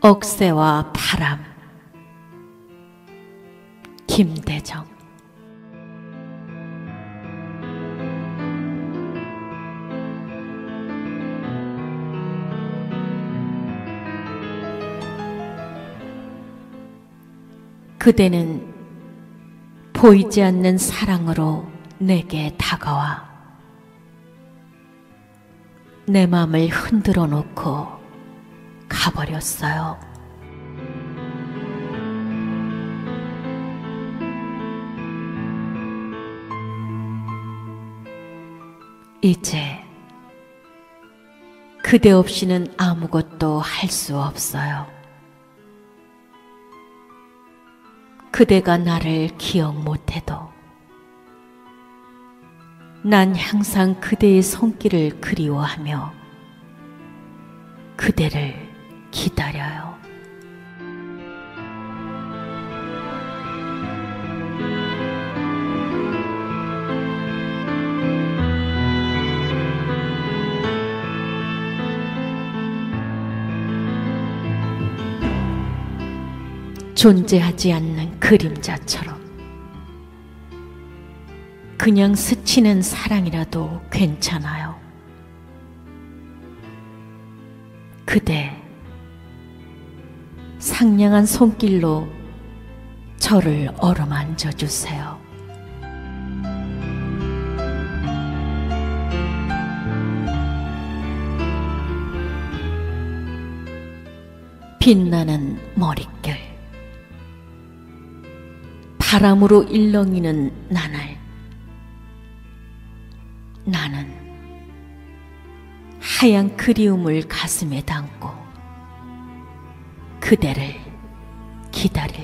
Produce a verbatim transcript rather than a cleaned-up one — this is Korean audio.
억새와 바람. 김대정. 그대는 보이지 않는 사랑으로 내게 다가와 내 마음을 흔들어 놓고 가버렸어요. 이제 그대 없이는 아무것도 할 수 없어요. 그대가 나를 기억 못해도 난 항상 그대의 손길을 그리워하며 그대를 기다려요. 존재하지 않는 그림자처럼 그냥 스치는 사랑이라도 괜찮아요. 그대, 상냥한 손길로 저를 어루만져 주세요. 빛나는 머릿결, 바람으로 일렁이는 나날, 나는 하얀 그리움을 가슴에 담고 그대를 기다릴